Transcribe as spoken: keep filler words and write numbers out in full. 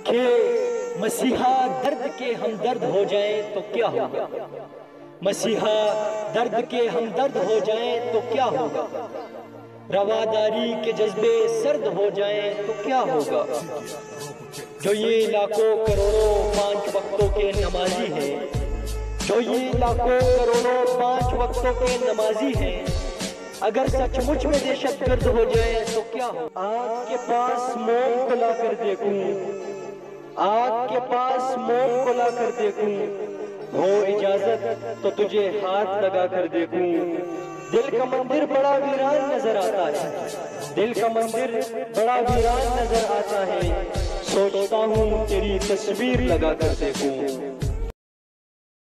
कि मसीहा दर्द के हमदर्द हो जाए तो क्या होगा। मसीहा दर्द के हमदर्द हो जाए तो क्या होगा। रवादारी के जज्बे सर्द हो जाए तो क्या होगा। जो ये लाखों करोड़ों पांच वक्तों के नमाजी हैं, जो ये लाखों करोड़ों पांच वक्तों के नमाजी हैं, अगर सचमुच में दहशतगर्द हो जाए तो क्या हो। आग के पास मोम को लाकर देखूं, आग के पास मोम को लाकर देखूं, हो इजाजत तो तुझे हाथ लगा कर देखूं। दिल का मंदिर बड़ा वीरान नजर आता है, दिल का मंदिर बड़ा वीरान नजर आता है। सोचता हूँ तेरी तस्वीर लगा कर देखूं।